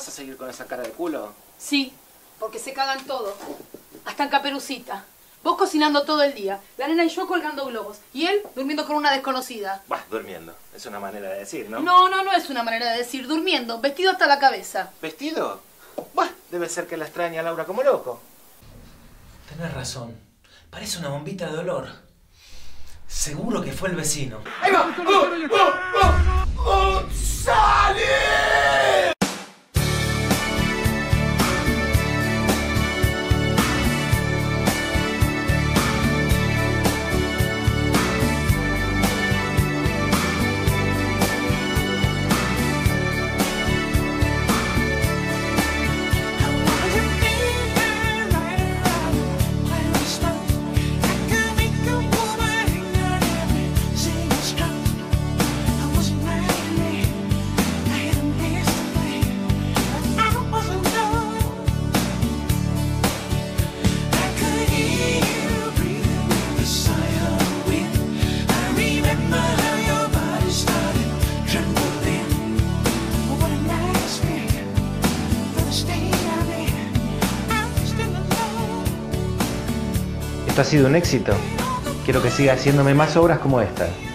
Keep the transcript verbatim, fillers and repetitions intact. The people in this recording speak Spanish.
¿Vas a seguir con esa cara de culo? Sí, porque se cagan todo. Hasta en Caperucita. Vos cocinando todo el día, la nena y yo colgando globos. Y él durmiendo con una desconocida. Bah, durmiendo. Es una manera de decir, ¿no? No, no, no es una manera de decir. Durmiendo, vestido hasta la cabeza. ¿Vestido? Bah, debe ser que la extraña a Laura como loco. Tenés razón. Parece una bombita de olor. Seguro que fue el vecino. ¡Ahí va! ¡Oh, oh, oh, oh! ¡Sale! Esto ha sido un éxito. Quiero que siga haciéndome más obras como esta.